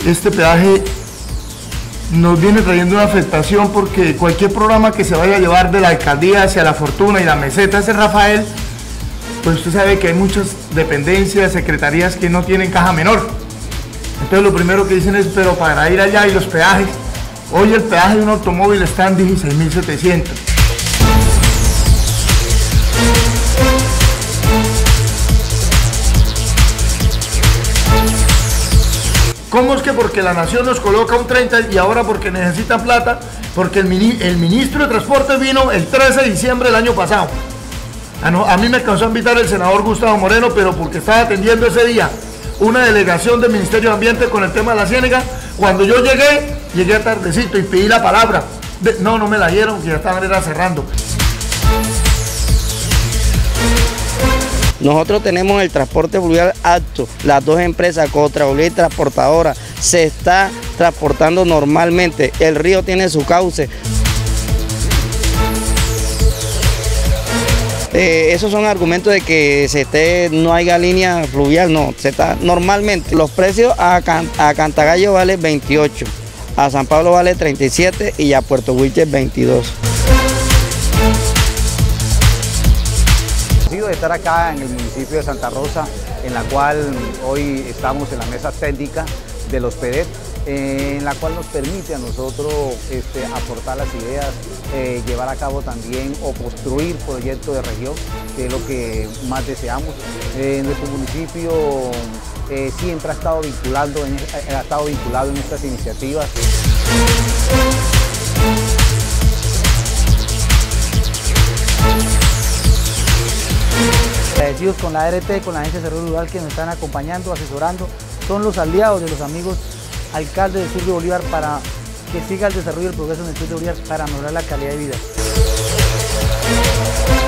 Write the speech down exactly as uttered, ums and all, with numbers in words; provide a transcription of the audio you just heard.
este peaje nos viene trayendo una afectación porque cualquier programa que se vaya a llevar de la alcaldía hacia La Fortuna y la meseta hacia Rafael, pues usted sabe que hay muchas dependencias, secretarías que no tienen caja menor. Entonces lo primero que dicen es, pero para ir allá y los peajes, hoy el peaje de un automóvil está en dieciséis mil setecientos. ¿Cómo es que porque la nación nos coloca un treinta y ahora porque necesitan plata? Porque el, mini, el ministro de Transporte vino el trece de diciembre del año pasado. A, no, a mí me alcanzó a invitar el senador Gustavo Moreno, pero porque estaba atendiendo ese día una delegación del Ministerio de Ambiente con el tema de la ciénaga. Cuando yo llegué, llegué tardecito y pedí la palabra. De, no, no me la dieron, que ya estaban era cerrando. Nosotros tenemos el transporte fluvial apto, las dos empresas, Cotraolía y Transportadora, se está transportando normalmente, el río tiene su cauce. Eh, esos son argumentos de que se esté, no haya línea fluvial, no, se está normalmente. Los precios a, Can, a Cantagallo vale veintiocho, a San Pablo vale treinta y siete y a Puerto Wilches veintidós. De estar acá en el municipio de Santa Rosa, en la cual hoy estamos en la mesa técnica de los P E D E T, eh, en la cual nos permite a nosotros este, aportar las ideas, eh, llevar a cabo también o construir proyectos de región, que es lo que más deseamos. Eh, nuestro municipio eh, siempre ha estado, vinculando en, ha estado vinculado en estas iniciativas. Agradecidos con la A R T, con la Agencia de Desarrollo Rural que nos están acompañando, asesorando, son los aliados de los amigos alcaldes del sur de Bolívar para que siga el desarrollo y el progreso en el sur de Bolívar para mejorar la calidad de vida.